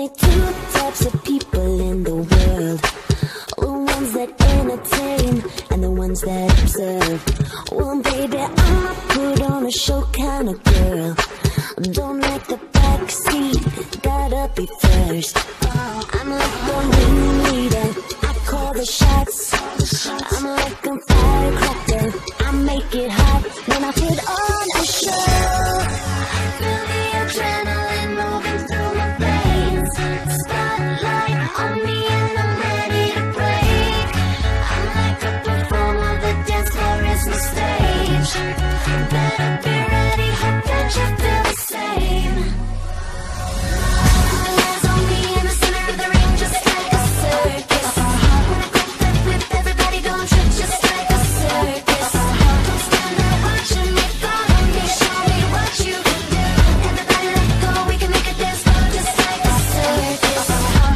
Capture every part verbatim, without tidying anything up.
only two types of people in the world: the ones that entertain and the ones that observe. Well, baby, I'm a put on a show kind of girl. Don't like the backseat, gotta be first. I'm like the ringleader, I call the shots. I'm like a firecracker, I make it hot when I put on a show. Feel the adrenaline moving through my veins. Spotlight on me and I'm ready to break. I'm like a performer, the dance floor is my stage. Better be ready, hope that you feel the same. Eyes on me in the center of the ring, just like a circus. When I crack that whip, everybody gon' trip just like a circus. Don't stand there watching me, follow me, show me what you can do. Everybody let go, we can make a dance floor just like a circus.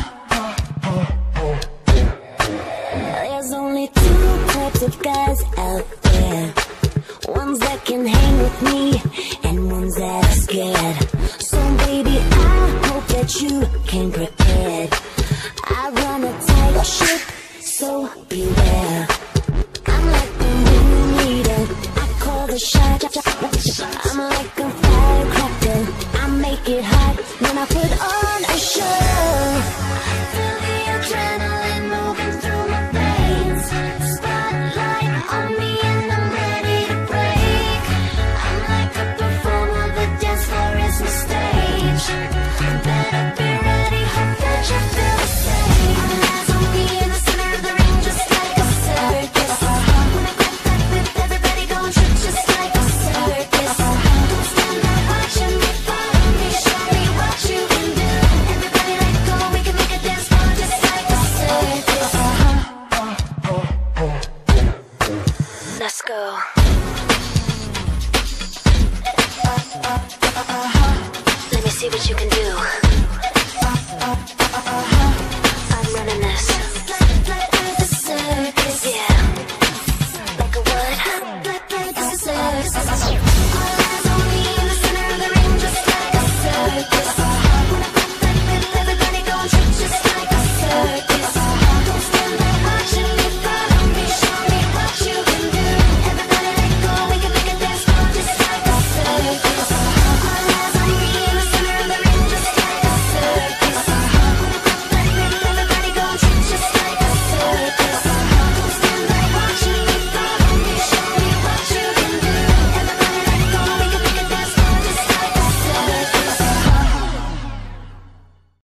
There's only two types of guys out there: ones that can hang with me and ones that are scared. So baby, I hope that you came prepared. I run a tight ship, so beware. I'm like the ringleader, I call the shot. I'm like a firecracker, I make it hot when I put on a show. Feel the adrenaline moving through my veins. Spotlight on me and I'm ready to break. I'm like a performer, the dance floor is my stage. Better be ready, hope that you feel the same. Eyes on me in the center of the ring, just like a circus. When I crack that whip, everybody gon' trip just like a circus. Don't stand there watching me, follow me, show me what you can do. Everybody let go, we can make a dance floor just like a circus. Let's go. Let me see what you can do.